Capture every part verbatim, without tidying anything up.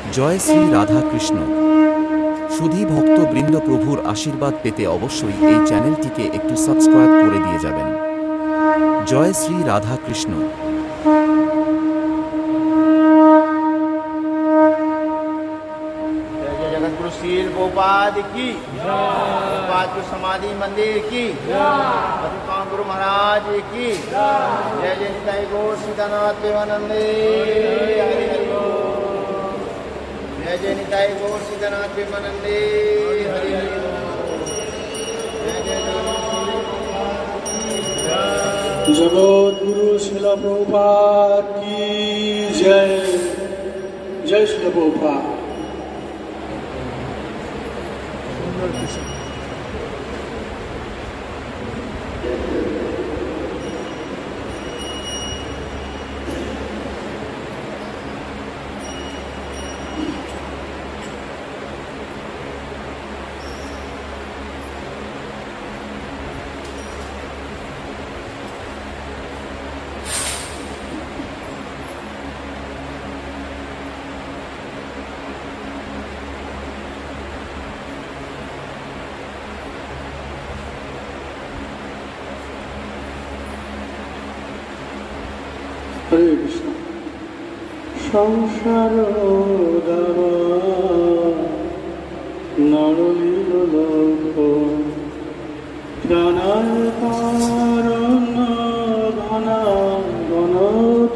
জয় শ্রী রাধা কৃষ্ণ। সুধী ভক্তবৃন্দ, প্রভুর আশীর্বাদ পেতে অবশ্যই এই চ্যানেলটিকে একটু সাবস্ক্রাইব করে দিয়ে যাবেন। জয় শ্রী রাধা কৃষ্ণ। जगतगुरु श्रील गोपाद की, गोपाद समाधि मंदिर की, मधुकाम गुरु महाराज की जय। जय निताई गौर सीतानाथ प्रेमानंदे हरि हरि बोल। जय जय निताई गौर सीतानाथ प्रेमानंदे हरि हरि बोल। जय जय जगतगुरु श्रील प्रभुपाद की जय। जय श्रील प्रभुपाद। हरे कृष्ण। संसार दावा नरलील लोक प्राणाय कारण घना घनत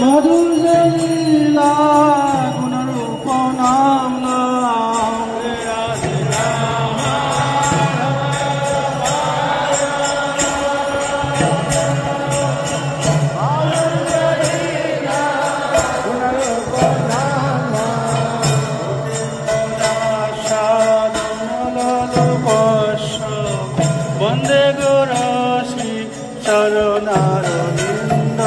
Ram Ram রসি চরণারবিন্দ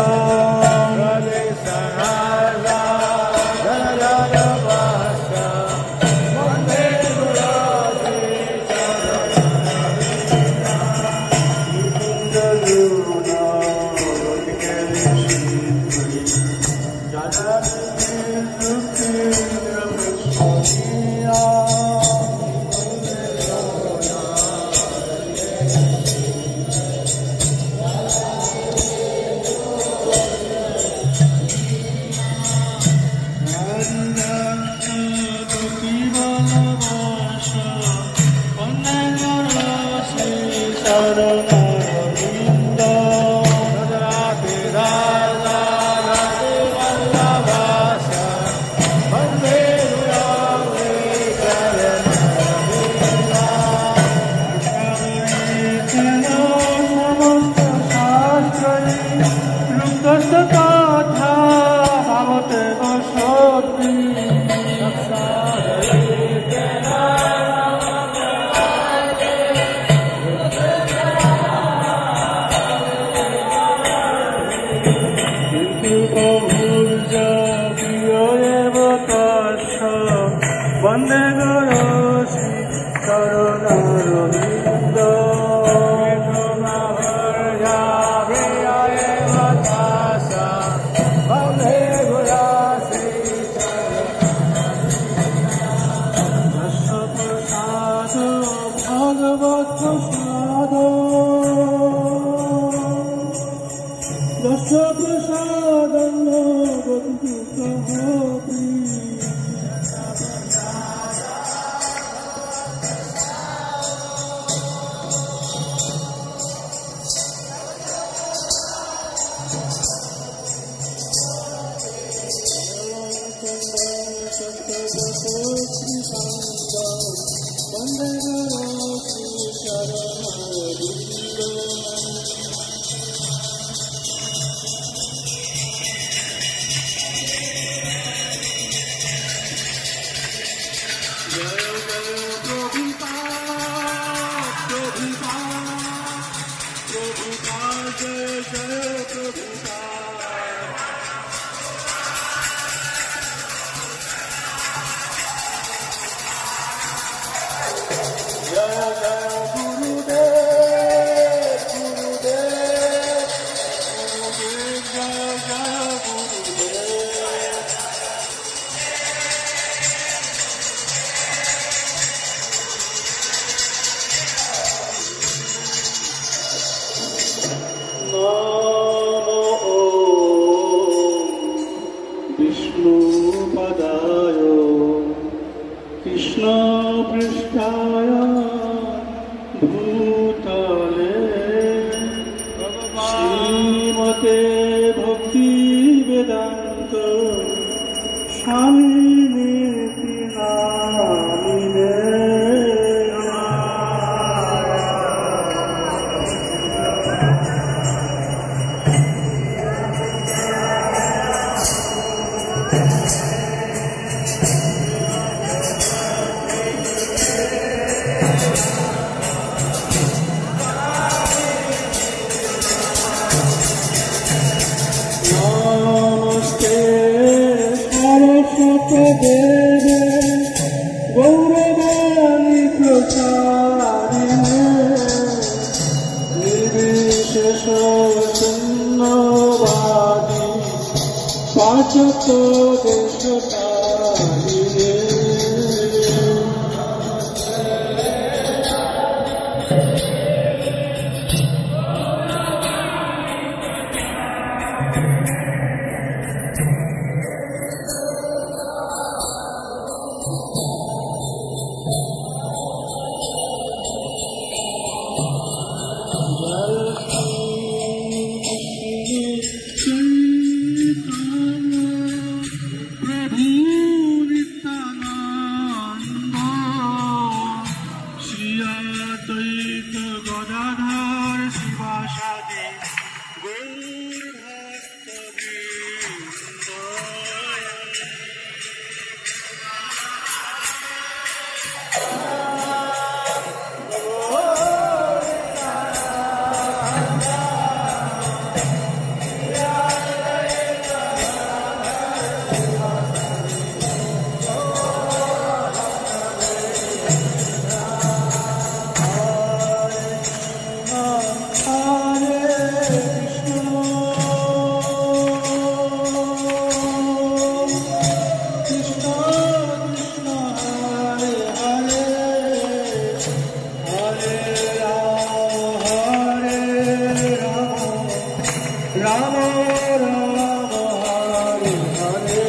Rama Rama Hare Hare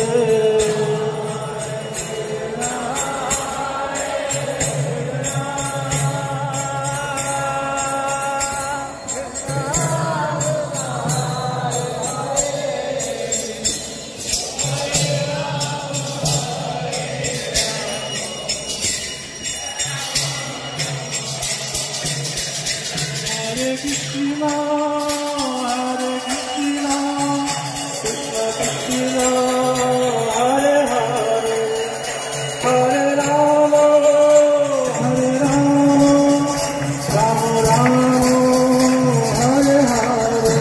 Hare Krishna, Hare Krishna, Krishna Krishna, Hare Hare, Hare Rama, Hare Rama, Rama Rama, Hare Hare.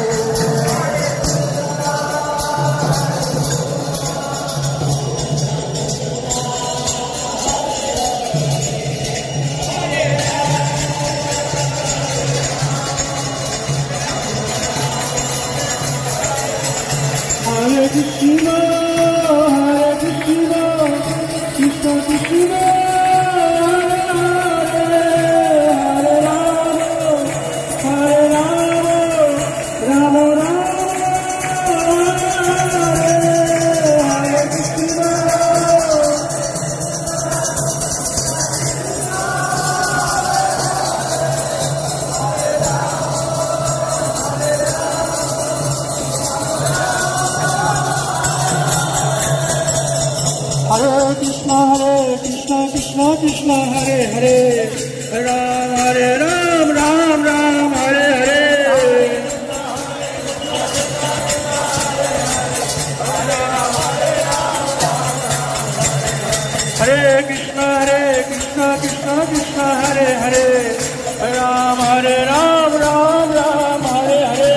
Hare Krishna, Hare Krishna, Krishna Krishna, Hare Hare, Hare Rama, Hare Rama, Rama Rama, Hare Krishna. Hare Krishna, Hare Krishna, Krishna Krishna, Hare Hare, Ram Hare Ram, Ram Ram, Hare Hare. Hare Krishna, Hare Krishna, Krishna Krishna, Hare Hare, Ram Hare Ram, Ram Ram, Hare Hare.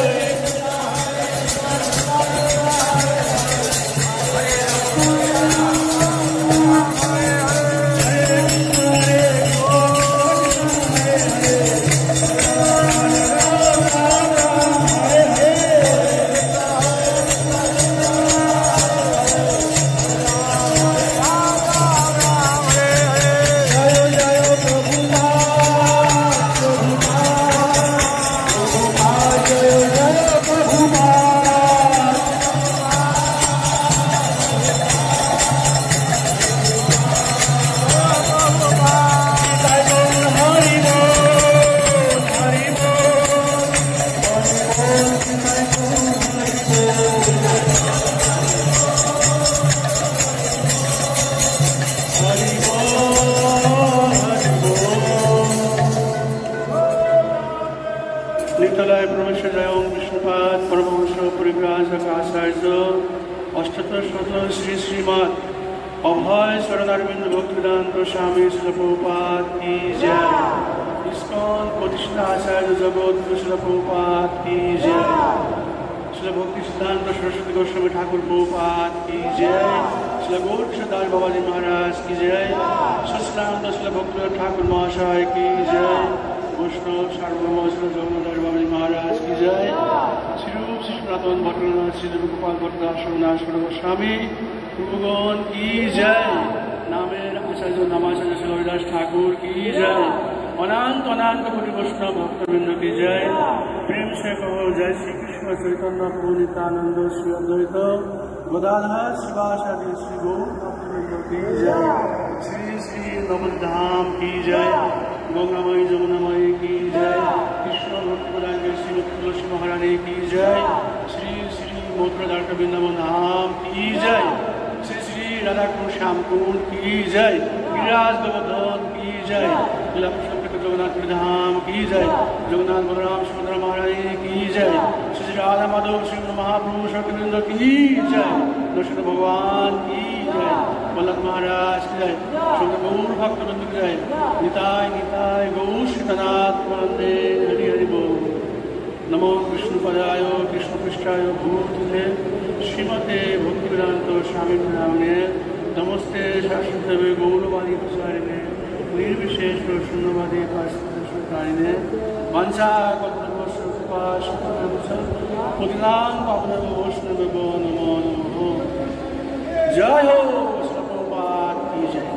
নিত্যলয় প্রবেশায়ং Vishnupada Paramahamsa পরিব্রাজক আচার্য অষ্টোত্তর শত শ্রী শ্রীমৎ অভয় শরণারবিন্দ ভক্তিবেদান্ত স্বামী শ্রীল প্রভুপাদ কি জয়। ISKCON প্রতিষ্ঠা আচার্য জগৎগুরু শ্রীল প্রভুপাদ কি জয়। শ্রীল ভক্তি সিদ্ধান্ত সরস্বতী গোস্বামী ঠাকুর প্রভুপাদ কি জয়। শ্রীল গৌরকিশোরদাস বাবাজি মহারাজ কি জয়। সচ্চিদানন্দ শ্রীল ভক্তিনাথ ঠাকুর মহাশয় কি জয়। বৈষ্ণব সার্বভৌম শ্রী জগন্নাথ বাবাজি মহারাজ কি জয়। শ্রীরূপ শ্রী সনাতন ভট্টনাথ শ্রী গোপাল ভট্টনাথ সোমনাথ স্বামী প্রভুগণ কি জয়। নামের আচার্য নামাচার্য শ্রী হরিদাস ঠাকুর কি জয়। অনন্ত অনন্ত কোটি বৈষ্ণব ভক্তবৃন্দ কি জয়। প্রেম সে কহ জয় শ্রীকৃষ্ণ চৈতন্য প্রভু নিত্যানন্দ শ্রী অদ্বৈত গদাধর শিবাসাদি শ্রী গৌর ভক্তবৃন্দ কি জয়। শ্রী শ্রী নবধাম কি জয়। গঙ্গাময়ী যমুনাময়ী কি জয়। কৃষ্ণ ভক্তপ্রদান শ্রী তুলসী মহারানী কি জয়। শ্রী শ্রী মথুরা দ্বারকা বৃন্দাবন ধাম কি জয়। শ্রী শ্রী রাধাকুণ্ড শ্যামকুণ্ড কি জয়। गिरिराज गोवर्धन की जय। जगन्नाथ धाम की जय। जगन्नाथ बलराम सुभद्रा महारानी की जय। श्री राधा माधव श्री महाप्रभु शक्तिवृंद की जय। नरसिंह भगवान की जय। वल्लभ महाराज की जय। शुद्ध गौर भक्तवृंद की जय। निताय निताय गौर सीतानाथ वंदे हरि हरि बोल। नमो विष्णुपदाय कृष्णपृष्ठाय भूतले श्रीमते भक्तिवेदांत स्वामी नामने नमस्ते शाश्वतदेवे गौरवादी प्रसारिणे निर्विशेष शून्यवादी पारिणे वंशा कल्पतरुश्च कृपा पतितां पावनेभ्यो वैष्णवेभ्यो नमो नमः। जय हो श्रील प्रभुपाद की जय।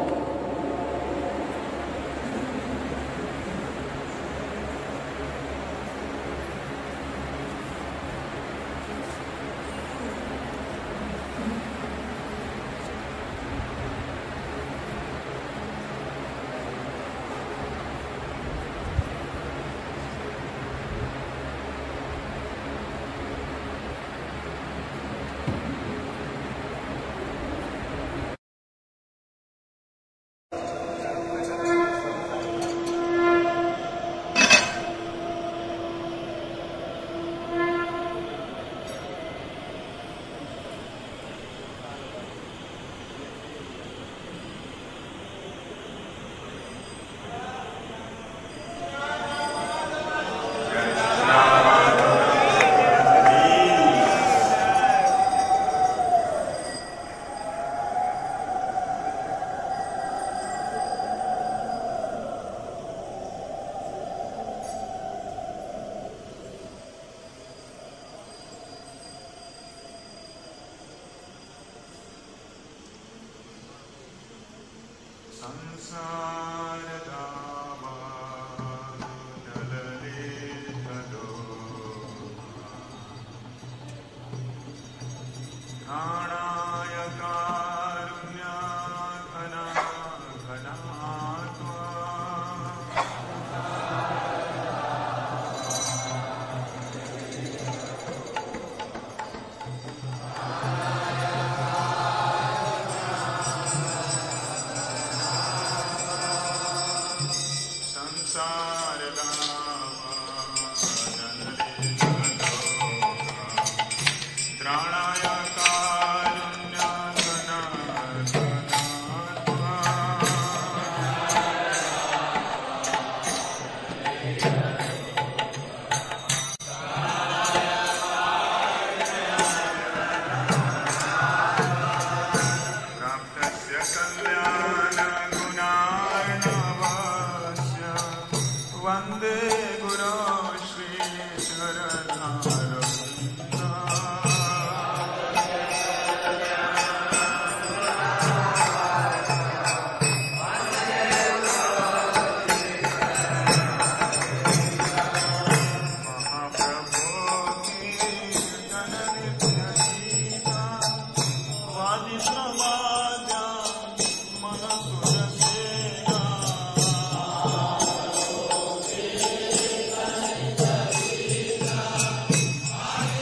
Hare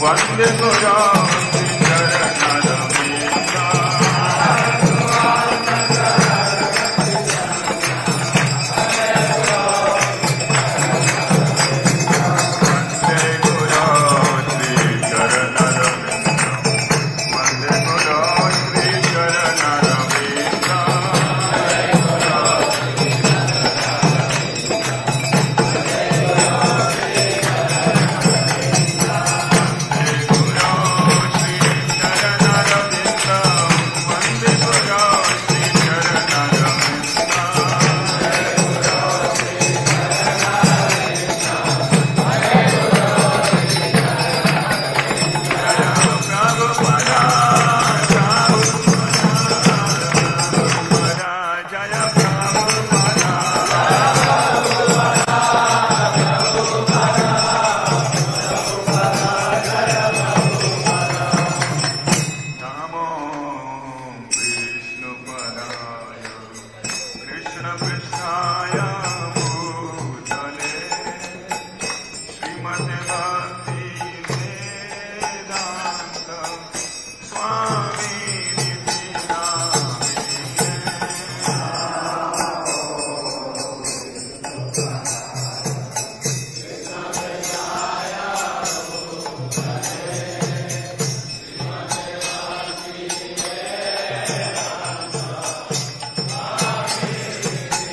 वंदे गुरु चरणरविंदा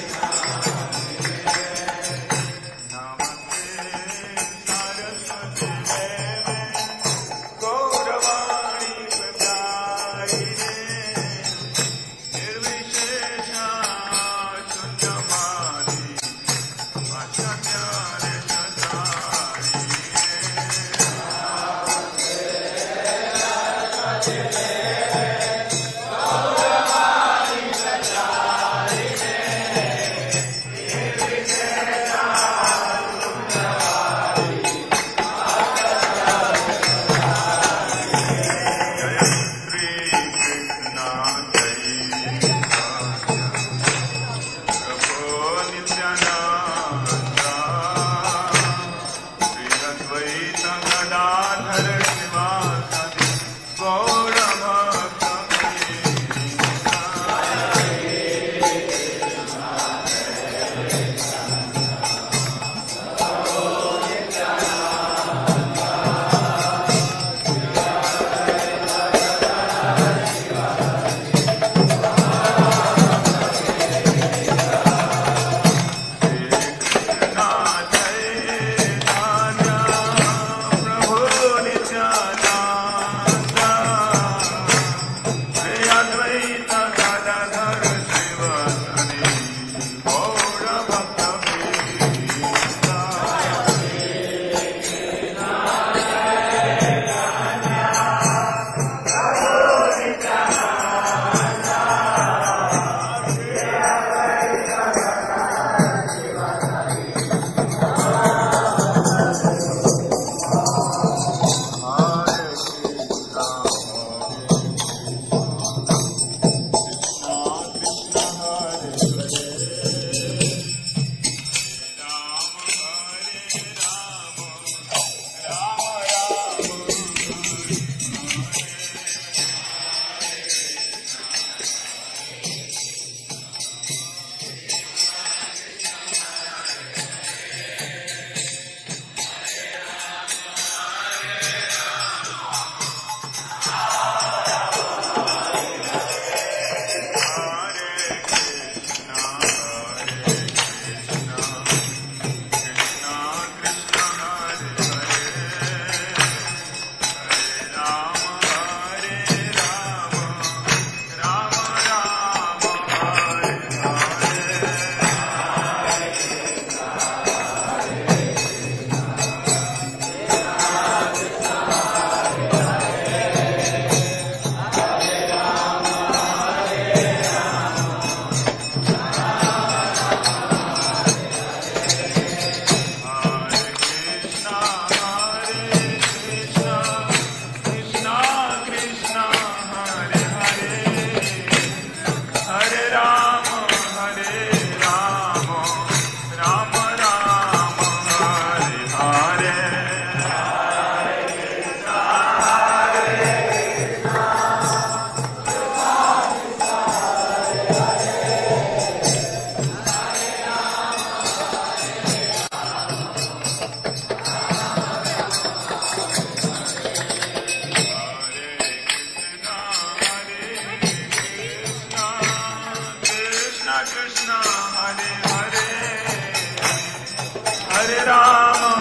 Namaste Saraswati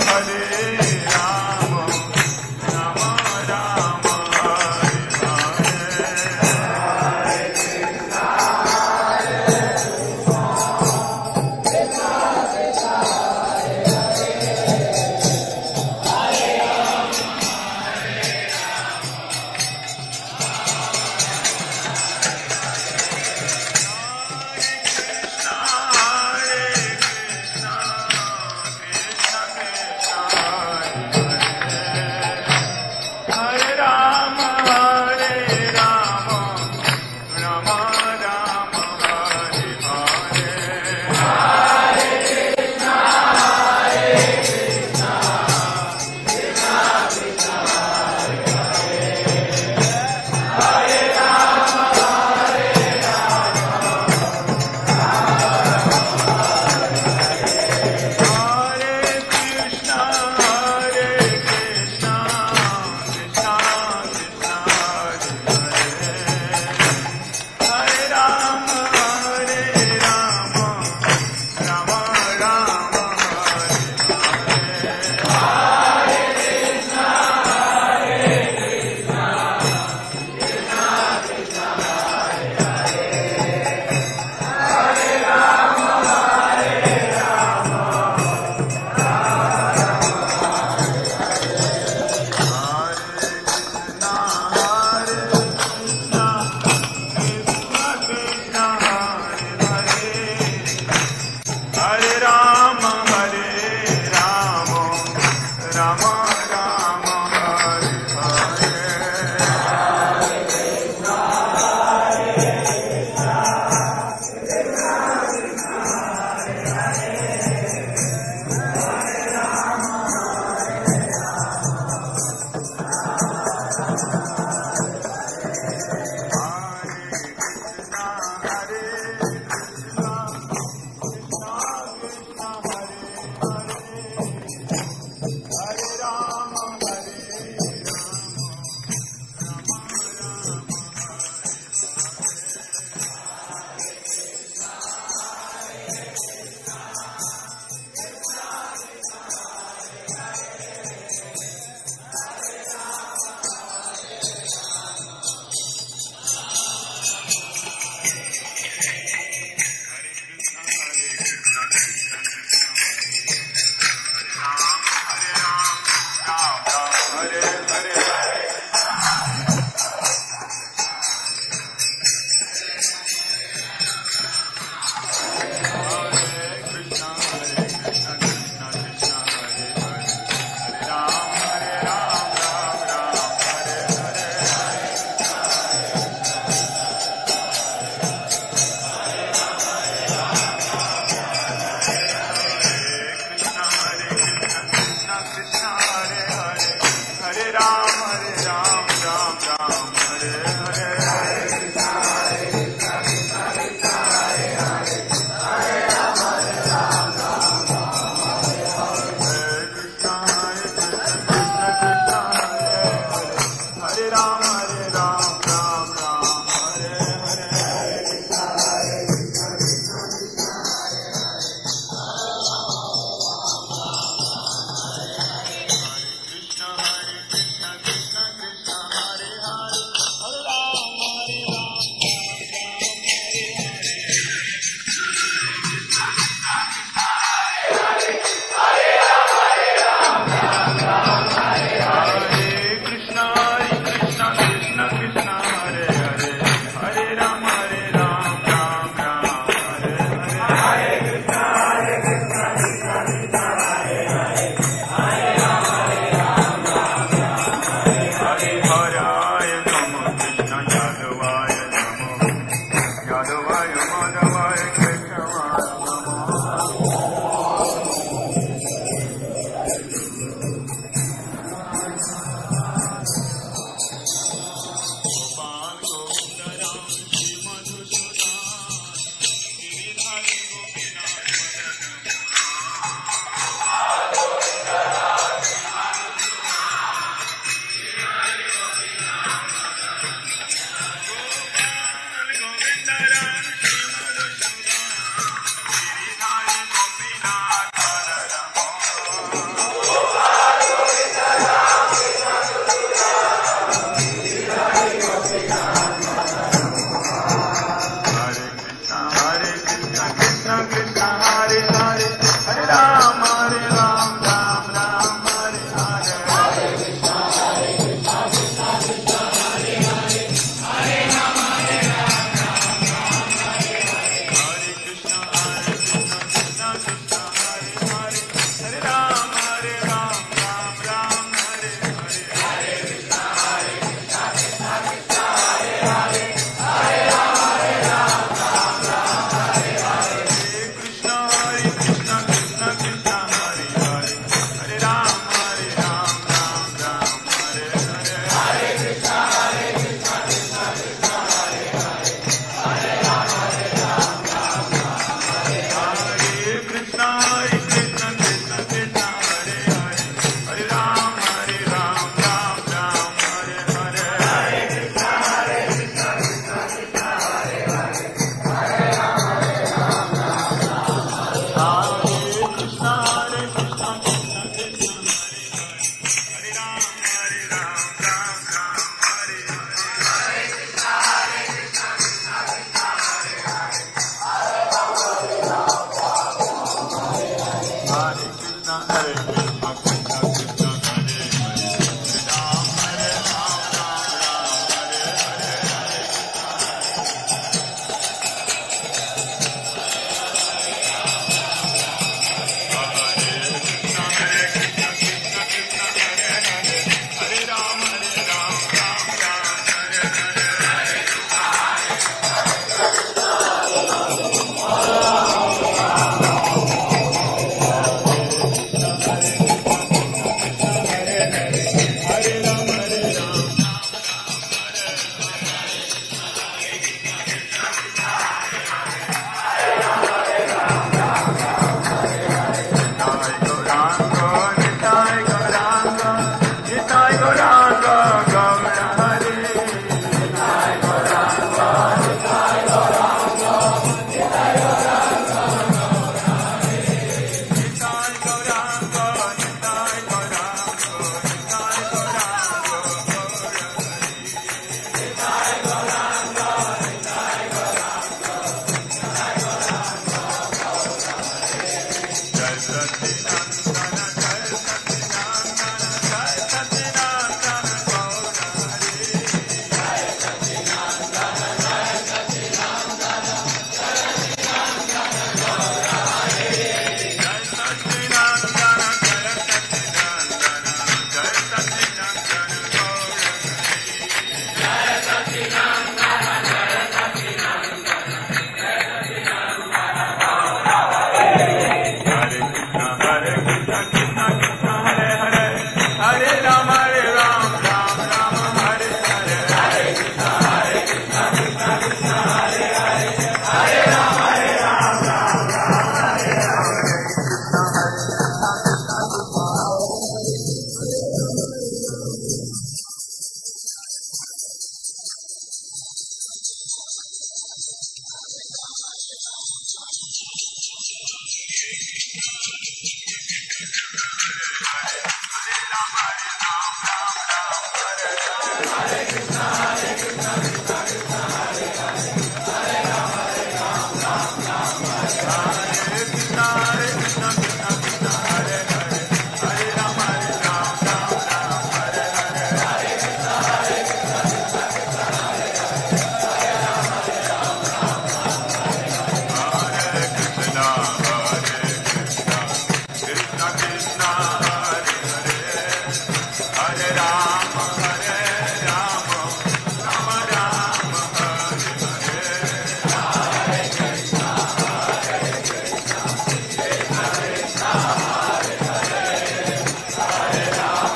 Krishna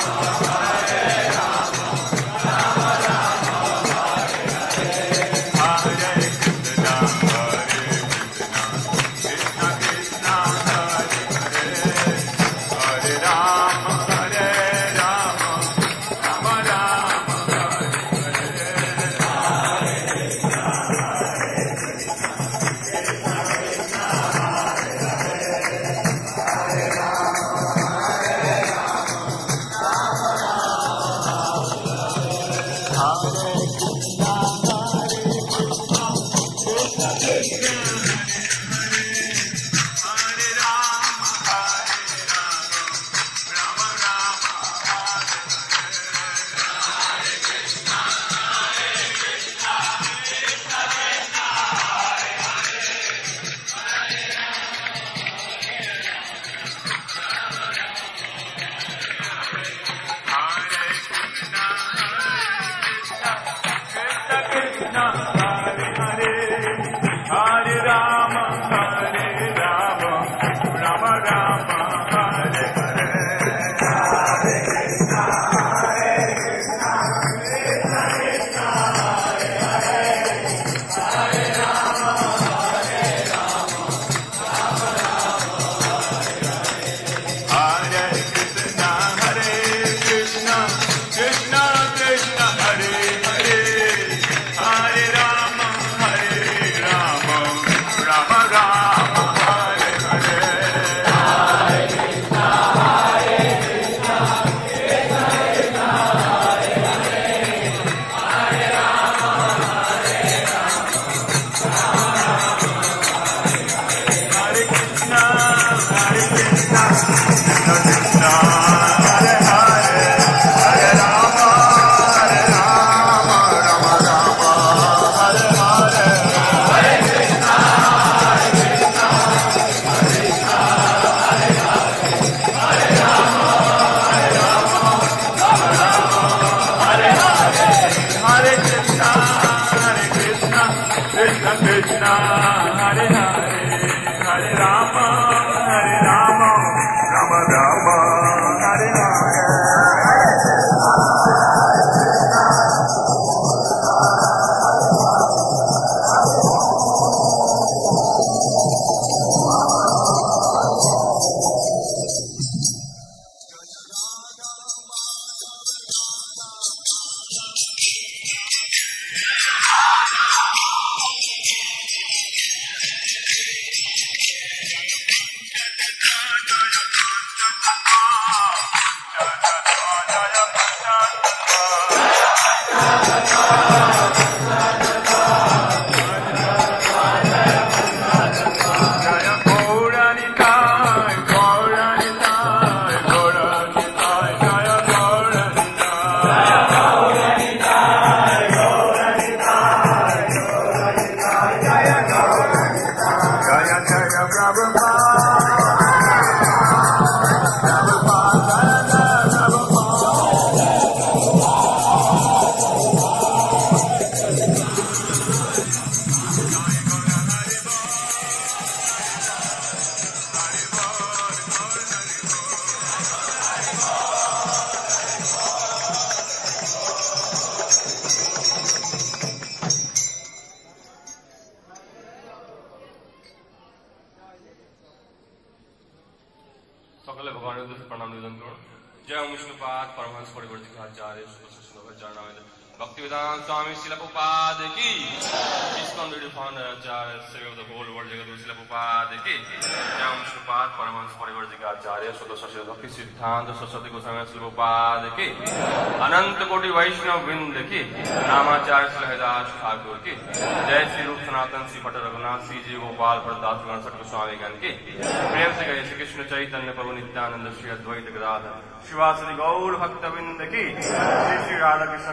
सिद्धांत सरस्वती गोस्वामी श्रीपाद की अनंत कोटि वैष्णव वृंद की नामाचार्य श्री हरिदास ठाकुर की जय श्री रूप सनातन श्री भट्ट रघुनाथ श्री जी गोपाल प्रदास गणसठ गोस्वामी गण की प्रेम से गए श्री कृष्ण चैतन्य प्रभु नित्यानंद श्री अद्वैत गदाधर शिवासरी गौर भक्त वृंद की श्री श्री राधा कृष्ण गोपीनाथ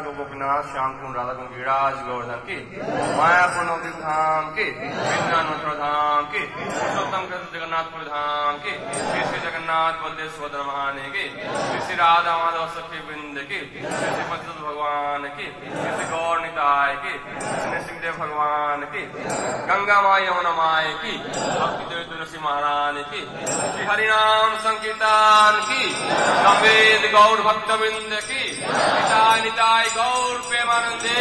जगन्नाथ श्याम कुंड राधा कुंड गिरिराज गोवर्धन की, मायापुर नवद्वीप धाम की, विद्यानंद धाम की, पुरुषोत्तम कृष्ण जगन्नाथपुर धाम की, श्री श्री जगन्नाथ बलदेव सुभद्रा महाने की, श्री श्री राधा माधव सखी वृंद की, श्री श्री पंचतत्व भगवान की, श्री श्री गौर निताय की, श्री सिंहदेव भगवान की, गंगा माई यमुना माई की, भक्ति देव तुलसी महारानी की, श्री हरिनाम संकीर्तन की, संवेद गौर भक्त वृंद की, निताय निताय गौर प्रेमानंदे।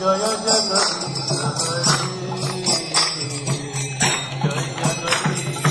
जय जगदीश हरे, जय जगदीश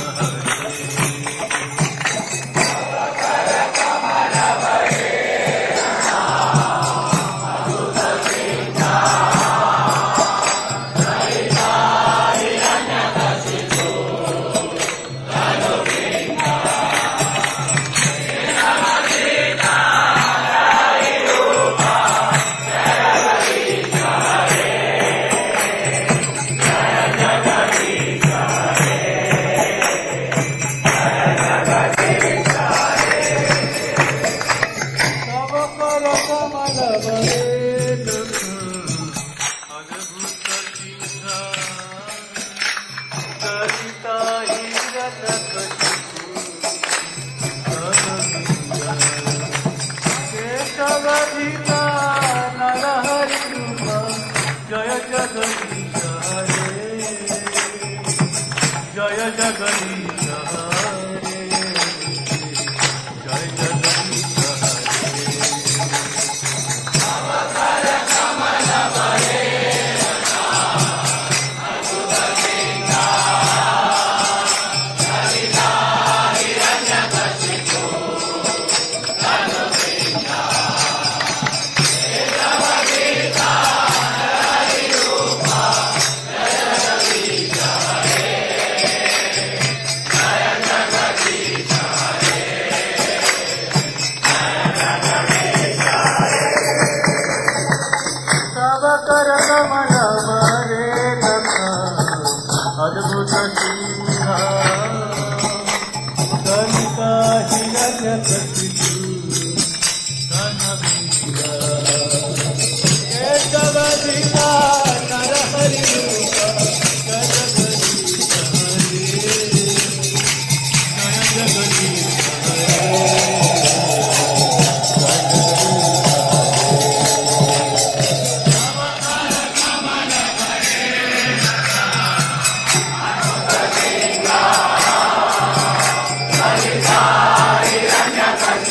Hare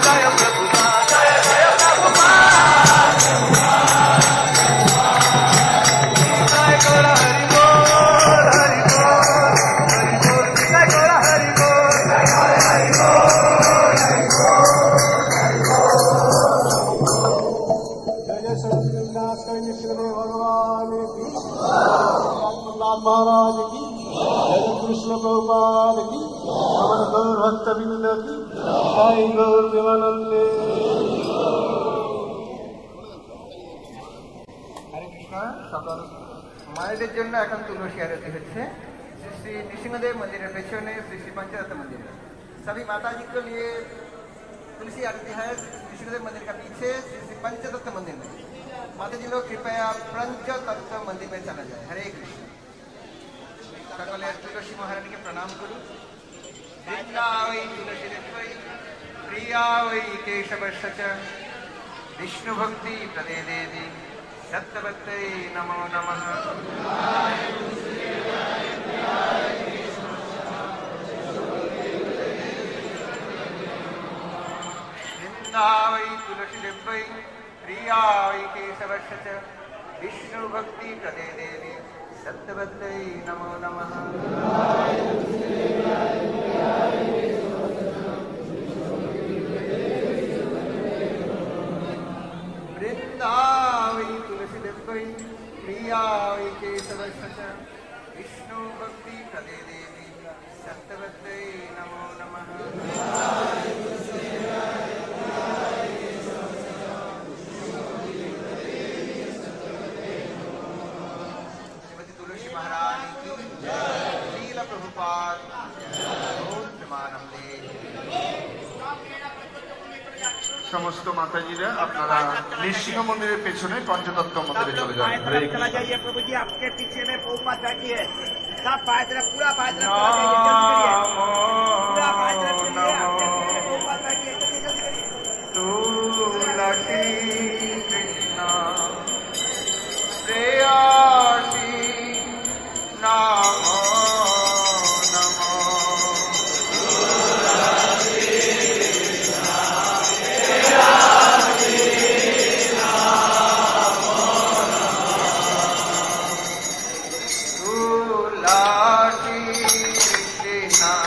महाराज की जय कृष्ण प्रभुपाद की अमर गौर भक्त बिंद की साई गौर देवानंदे। হরে কৃষ্ণ। সকল মায়েদের জন্য এখন তুলসী আরতি হচ্ছে শ্রী শ্রী নৃসিংহদেव मंदिर पेछने श्री श्री पंचरत्न मंदिर है। सभी माता जी के लिए तुलसी आरती है नृसिंहदेव मंदिर का पीछे श्री श्री पंचतत्व मंदिर में। माता जी लोग कृपया पंचतत्व मंदिर में चला जाए। हरे कृष्ण। सकले तुलसी महारानी के प्रणाम करूँ। वृंदा वै तुलसी देवै प्रिया वै केशवस्य च विष्णु भक्ति प्रदे देवी सत्यवत्यै नमो नमः। वृंदा वै तुलसी देवै प्रिया वै केशवस्य च विष्णु भक्ति प्रदे देवी सत्यवत्यै नमो नमः। वृंदा वै तुलसी देवै प्रिया वै केशवस्य च विष्णु भक्ति प्रदे देवी सत्यवत्यै नमो नमः। महारानी की लीला प्रभुपाद समस्त माताजीरा अपनारा नृसिंह मंदिर पेछने पंचतत्व मंदिर चले जाए। चला जाइए प्रभु जी, आपके पीछे में प्रभुपाद बैठी है। सब पाय तरफ पूरा पाय तरफ चला जाइए, जल्दी करिए। पूरा पाय तरफ चलिए, आपके पीछे में प्रभुपाद बैठी है, जल्दी जल्दी करिए। तुलसी कृष्ण प्रेयसी नमो नमो। तुलसी कृष्ण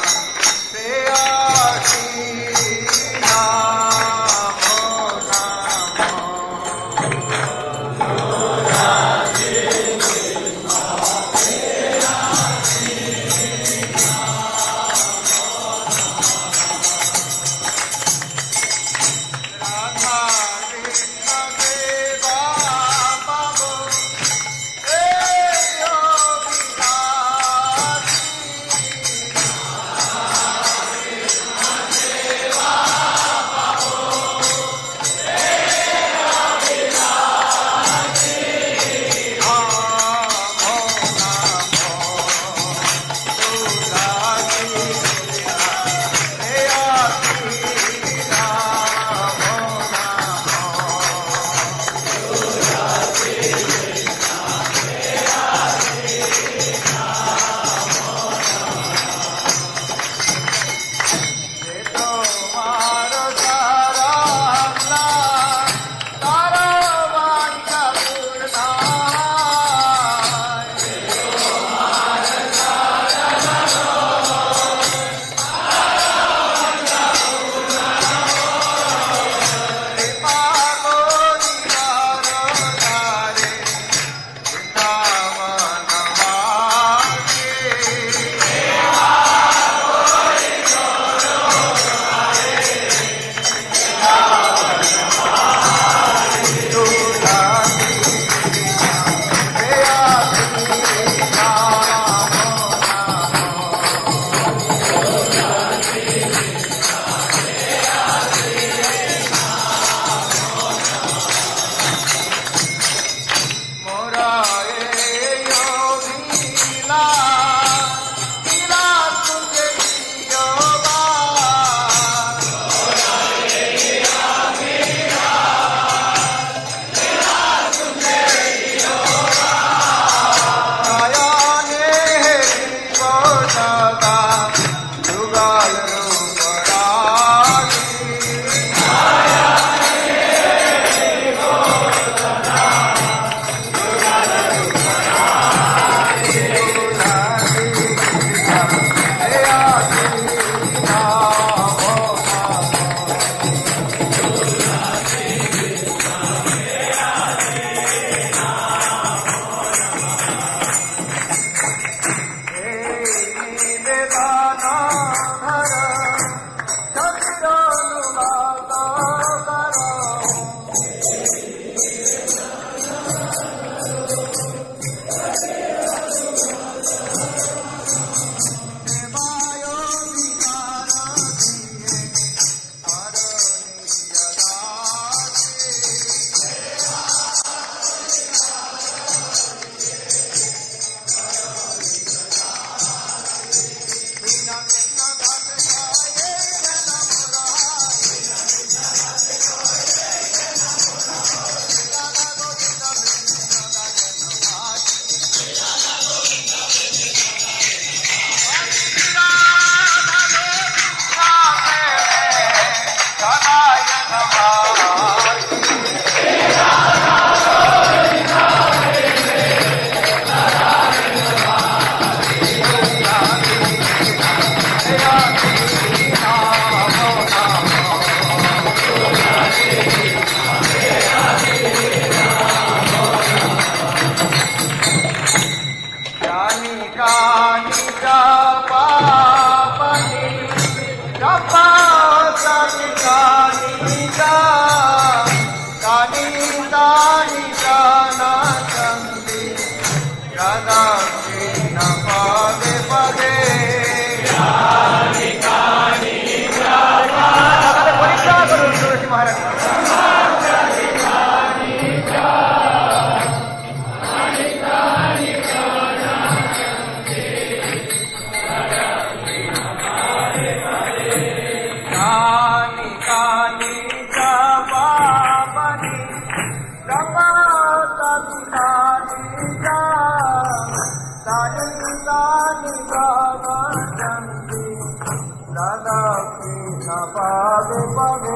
राधा कृष्ण पावे पावे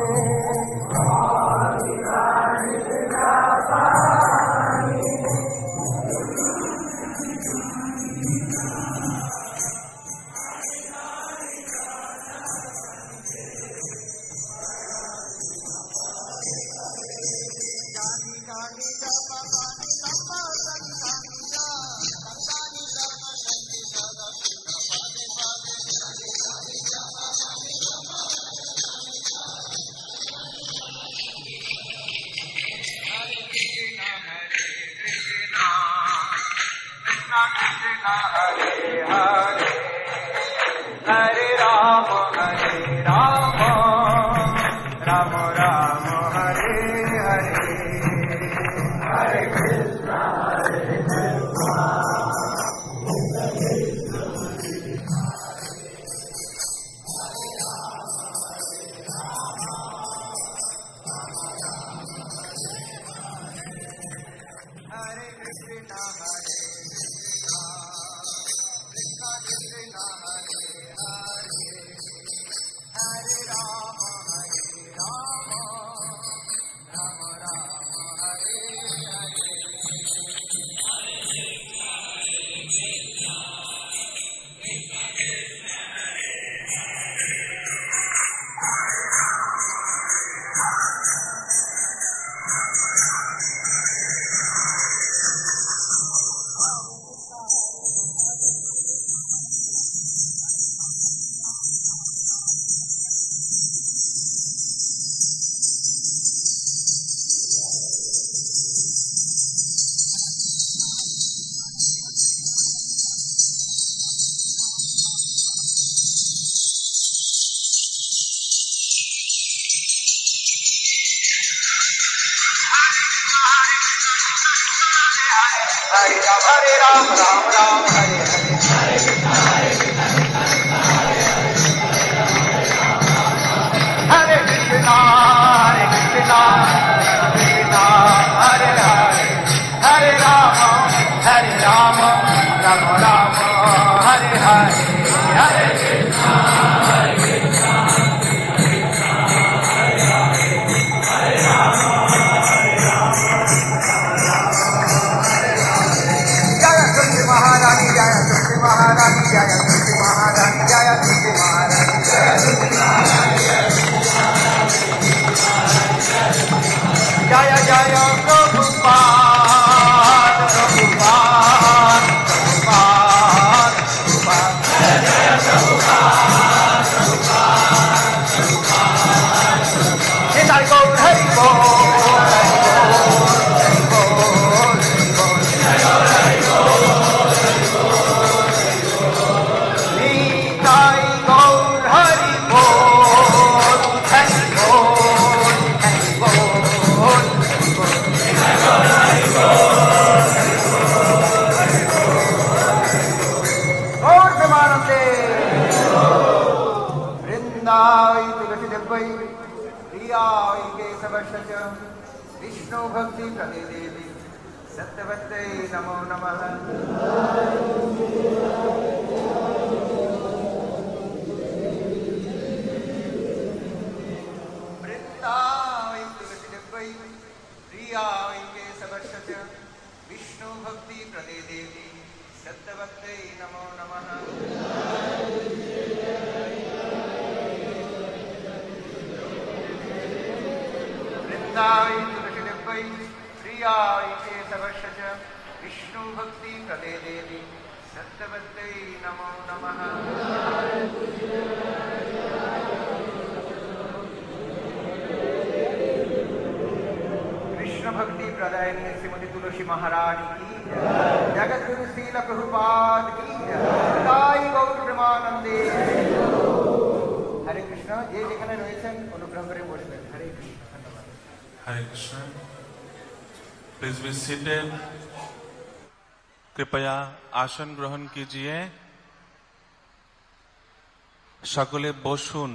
विष्णु भक्ति प्रदे देवी सत्यवते नमो नमः। वृंदावै तुलसी दिव्यै प्रियायै केशवर्षच विष्णु भक्ति प्रदे देवी सत्यवते नमो नमः। वृंदावै तुलसी दिव्यै प्रियायै केशवर्षच विष्णु भक्ति प्रदे देवी सत्यवते नमो नमः। कृष्ण भक्ति प्रदायिनी श्रीमती तुलसी महारानी की जगत गुरु श्रील प्रभुपाद की ताई गौर प्रेमानंदे। हरे कृष्ण। जे যেখানে রয়েছেন অনুগ্রহ করে বসবেন। हरे कृष्ण। धन्यवाद। Hare Krishna. Please be seated. कृपया आसन ग्रहण कीजिए। सकले बसुन।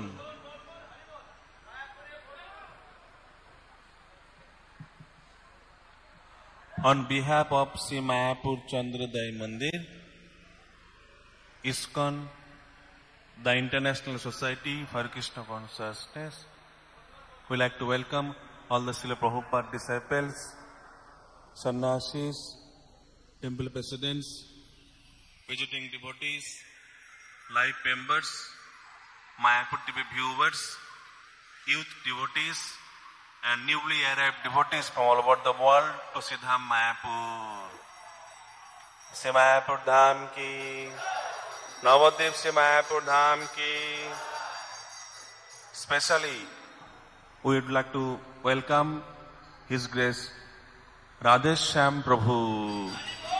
On behalf of Sri Mayapur Chandrodaya Mandir, ISKCON, the International Society for Krishna Consciousness. We like to welcome all the Srila Prabhupada disciples, sannyasis, temple presidents, visiting devotees, live members, Mayapur T V viewers, youth devotees, and newly arrived devotees from all over the world to Siddham Mayapur. Se Mayapur Dham ki, Navadvip se Mayapur Dham ki. Especially, we would like to welcome His Grace Radheshyam Prabhu.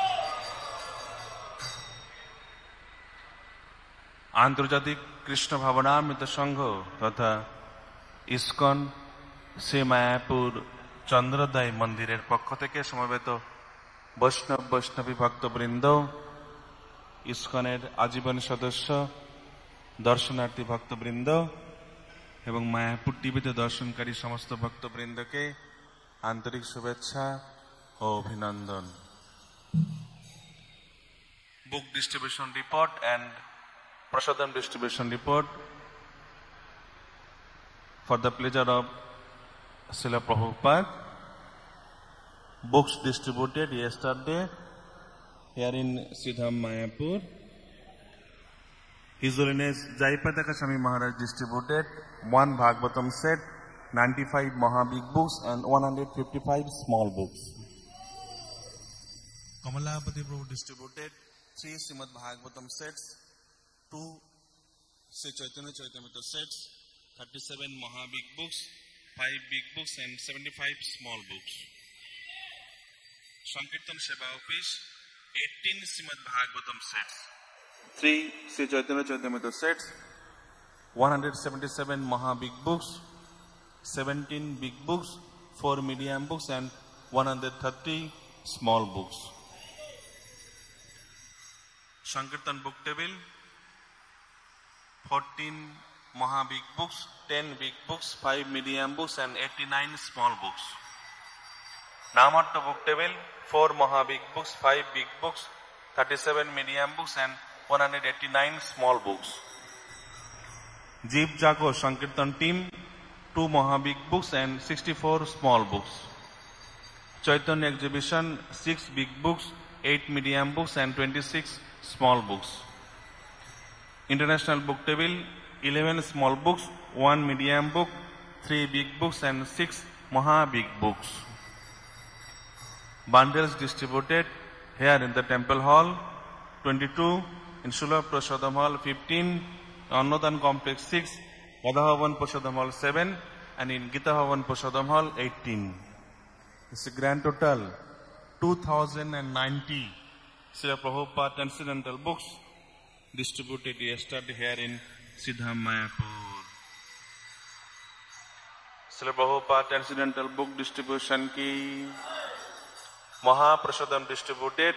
আন্তর্জাতিক কৃষ্ণ ভাবনামৃত সংঘ তথা ISKCON Shri Mayapur চন্দ্রোদয় মন্দিরের পক্ষ থেকে সমবেত বৈষ্ণব বৈষ্ণবী ভক্তবৃন্দ, ইসকনের আজীবন সদস্য, দর্শনার্থী ভক্তবৃন্দ এবং মায়াপুর টিভিতে দর্শনকারী সমস্ত ভক্তবৃন্দকে আন্তরিক শুভেচ্ছা ও অভিনন্দন। Book distribution report and Prasadam distribution report for the pleasure of Srila Prabhupada. Books distributed yesterday here in Siddham Mayapur. His Holiness Jayapataka Swami Maharaj distributed one Bhagavatam set, ninety-five Maha Big Books and one hundred fifty-five small books. Kamalapati Prabhu distributed three Srimad Bhagavatam sets, two Sri Chaitanya Charitamrita sets, thirty-seven Maha Big Books, five Big Books and seventy-five small books. Sankirtan Seva Office, eighteen Srimad Bhagavatam sets, three Sri Chaitanya Charitamrita sets, one hundred seventy-seven Maha Big Books, seventeen Big Books, four Medium Books and one hundred thirty small books. Sankirtan Book Table, fourteen Maha Big Books, ten Big Books, five Medium Books and eighty-nine small books. Namatta Book Table, four Maha Big Books, five Big Books, thirty-seven Medium Books and one hundred eighty-nine small books. Jeep Jago Sankirtan Team, two Maha Big Books and sixty-four small books. Chaitanya Exhibition, six Big Books, eight Medium Books and twenty-six small books. International Book Table, eleven small books, one medium book, three big books and six Maha Big Books. Bundles distributed here in the Temple Hall, twenty-two, in Sulabh Prasadam Hall, fifteen, Annodan Complex, six, Radhavan Prasadam Hall, seven, and in Gita Havan Prasadam Hall, eighteen. It's a grand total, two thousand ninety Srila Prabhupada Transcendental Books distributed yesterday here in Siddham Mayapur. Srila Prabhupada Transcendental Book Distribution ki Mahaprasadam distributed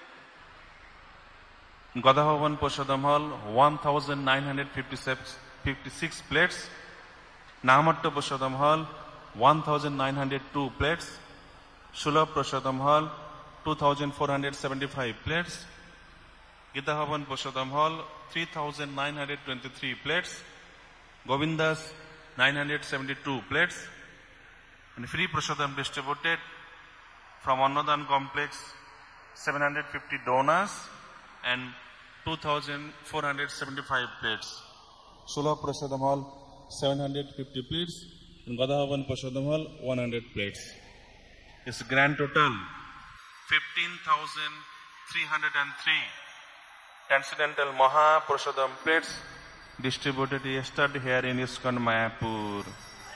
Gadhavan Prasadam Hall, one thousand nine hundred fifty-six plates, Namatta Prasadam Hall, one thousand nine hundred two plates, Sulabh Prasadam Hall, two thousand four hundred seventy-five plates, Gita Havan Prasadam Hall, three thousand nine hundred twenty-three plates, Govindas, nine hundred seventy-two plates, and free Prasadam distributed from Annodan Complex, seven hundred fifty donas and two thousand four hundred seventy-five plates. Sulabh Prasadam Hall, seven hundred fifty plates, and Gadahavan Prasadam Hall, one hundred plates. Its grand total, fifteen thousand three hundred three Transcendental Maha Prasadam plates distributed yesterday here in ISKCON Mayapur.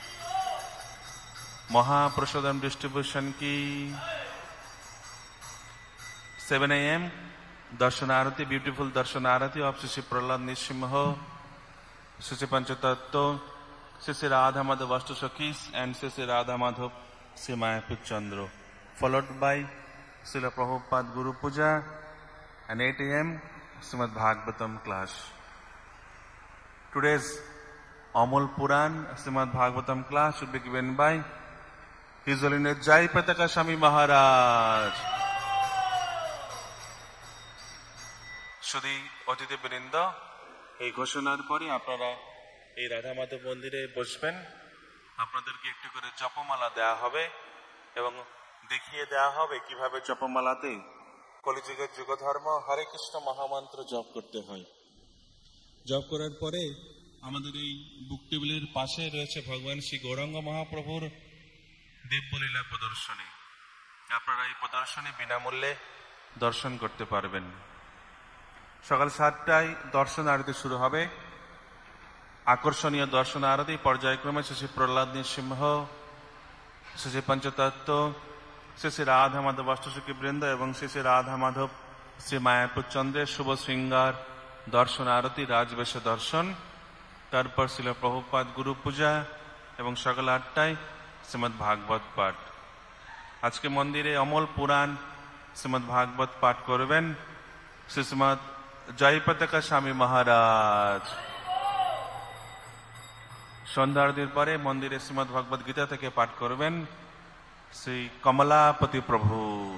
Maha Prasadam distribution ki seven a m Darshanarati, beautiful Darshanarati of Sri Prahlad Nishimha, Sri Panchatattva, Sri Radha Madhav Vastu Sakhis and Sri Radha Madhav Sri Mayapur Chandra, followed by Srila Prabhupada Guru Puja and eight a m Srimad Bhagavatam class. Today's Amol Puran Srimad Bhagavatam class should be given by His Holiness Jayapataka Swami Maharaj. Shudi Otiti Brinda, এই ঘোষণার পরে আপনারা এই রাধা মাধব মন্দিরে বসবেন। আপনাদেরকে একটু করে জপমালা দেয়া হবে এবং দেখিয়ে দেয়া হবে কিভাবে জপমালাতে কলিযুগের যুগধর্ম হরে কৃষ্ণ মহামন্ত্র জপ করতে হয়। জপ করার পরে আমাদের এই বুক টেবিলের পাশে রয়েছে ভগবান শ্রী গৌরাঙ্গ মহাপ্রভুর দিব্যলীলা প্রদর্শনী। আপনারা এই প্রদর্শনী বিনামূল্যে দর্শন করতে পারবেন। সকাল সাতটায় দর্শন আরতি শুরু হবে। আকর্ষণীয় দর্শন আরতি পর্যায়ক্রমে শ্রী শ্রী প্রহ্লাদ নৃসিংহ, শ্রী শ্রী পঞ্চতত্ত্ব, শ্রী শ্রী রাধা মাধব অষ্টসখী বৃন্দ এবং শ্রী শ্রী রাধা মাধব শ্রী মায়াপুর চন্দ্রের শুভ শৃঙ্গার দর্শন আরতি, রাজবেশ দর্শন। তারপর ছিল প্রভুপাদ গুরু পূজা এবং সকাল আটটায় শ্রীমদ্ ভাগবত পাঠ। আজকে মন্দিরে অমল পুরাণ শ্রীমদ্ ভাগবত পাঠ করবেন শ্রী শ্রীমৎ জয়পতাকা স্বামী মহারাজ। সন্ধ্যারতির পরে মন্দিরে শ্রীমদ্ ভগবত গীতা থেকে পাঠ করবেন শ্রী কমলাপতি প্রভু।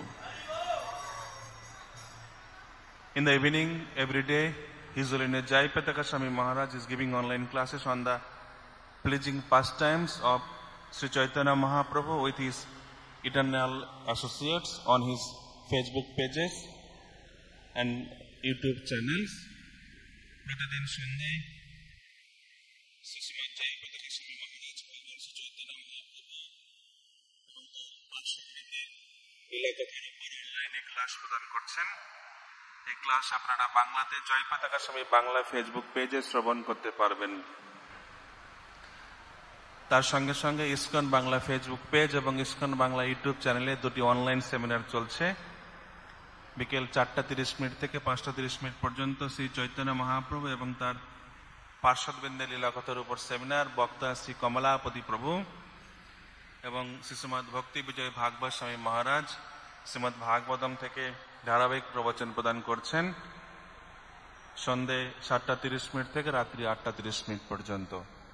In the evening, every day, His Holiness Jayapataka Swami Maharaj is giving online classes on the pleasing pastimes of Sri Chaitanya Mahaprabhu with his eternal associates on his Facebook pages and YouTube channels. প্রতিদিন সন্ধ্যায় শ্রী শ্রীমৎ জয়পতাকা স্বামী মহারাজ ভগবান শ্রী চৈতন্য মহাপ্রভু এবং তার পার্শ্ববৃন্দের লীলাকথার উপর অনলাইনে class প্রদান করছেন। এই ক্লাস আপনারা বাংলাতে জয়পতাকা স্বামী বাংলা ফেসবুক পেজে শ্রবণ করতে পারবেন। তার সঙ্গে সঙ্গে ইসকন বাংলা ফেসবুক পেজ এবং ইসকন বাংলা ইউটিউব চ্যানেলে দুটি অনলাইন সেমিনার চলছে। বিকেল চারটা তিরিশ মিনিট থেকে পাঁচটা তিরিশ মিনিট পর্যন্ত শ্রী চৈতন্য মহাপ্রভু এবং তার পার্শ্ববৃন্দের লীলাকথার উপর সেমিনার, বক্তা শ্রী কমলাপতি প্রভু এবং শ্রী শ্রীমৎ ভক্তি বিজয় ভাগবত স্বামী মহারাজ শ্রীমৎ ভাগবতম থেকে ধারাবাহিক প্রবচন প্রদান করছেন সন্ধে সাতটা তিরিশ মিনিট থেকে রাত্রি আটটা তিরিশ मिनट পর্যন্ত।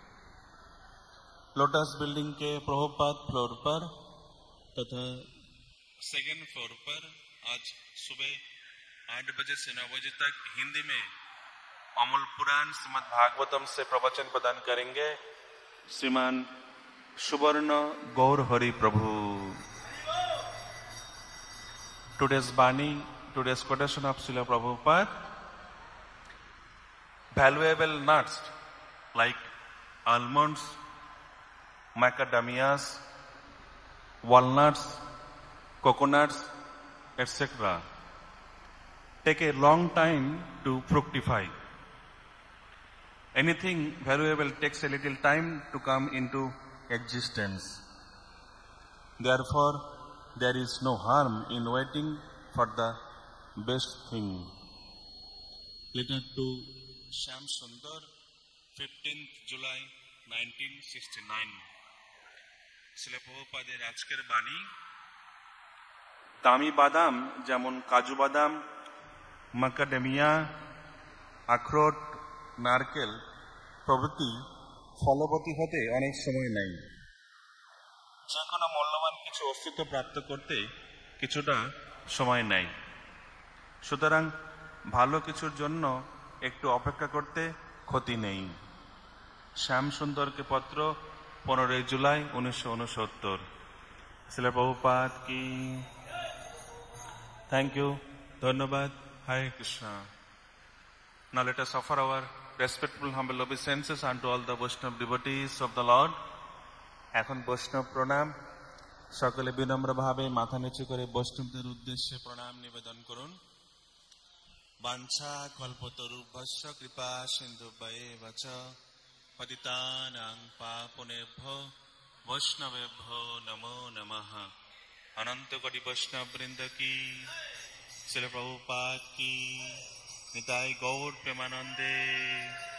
लोटस बिल्डिंग के प्रभुपाद फ्लोर पर तथा सेकेंड फ्लोर पर आज सुबह आठ बजे से नौ बजे तक हिंदी में अमूल पुराण श्रीमद् भागवतम से प्रवचन प्रदान करेंगे श्रीमान सुवर्ण गौर हरि प्रभु। Today's Bani, today's quotation of Srila Prabhupada: valuable nuts like almonds, macadamias, walnuts, coconuts, et cetera take a long time to fructify. Anything valuable takes a little time to come into existence. Therefore, there is no harm in waiting for the best thing. Letter to Shyam Sundar, fifteenth July nineteen sixty-nine. Srila প্রভুপাদের আজকের বাণী: দামি বাদাম যেমন কাজু বাদাম, মাকাডেমিয়া, আখরোট, নারকেল প্রভৃতি ফলবতী হতে অনেক সময় নেই। যে কোনো মূল্যবান কিছু অস্তিত্ব প্রাপ্ত করতে কিছুটা সময় নেয়। সুতরাং ভালো কিছুর জন্য একটু অপেক্ষা করতে ক্ষতি নেই। শ্যাম সুন্দরকে পত্র পনেরোই জুলাই উনিশশো উনসত্তর। শ্রীল প্রভুপাদ কি। থ্যাংক ইউ, ধন্যবাদ। হরে Krishna. Now let us offer our respectful humble obeisances unto all the Vaishnava devotees of the Lord. এখন বৈষ্ণব প্রণাম। সকলে বিনম্রভাবে মাথা নিচু করে বৈষ্ণবদের উদ্দেশ্যে প্রণাম নিবেদন করুন। বাঞ্ছা কল্পতরুভ্যশ্চ কৃপা সিন্ধুভ্যেব চ পতিতানাং পাবনেভ্যো বৈষ্ণবেভ্যো নমো নমঃ। অনন্ত কোটি বৈষ্ণব বৃন্দ কি। শ্রীল প্রভুপাদ কি। নিতাই গৌর প্রেমানন্দে।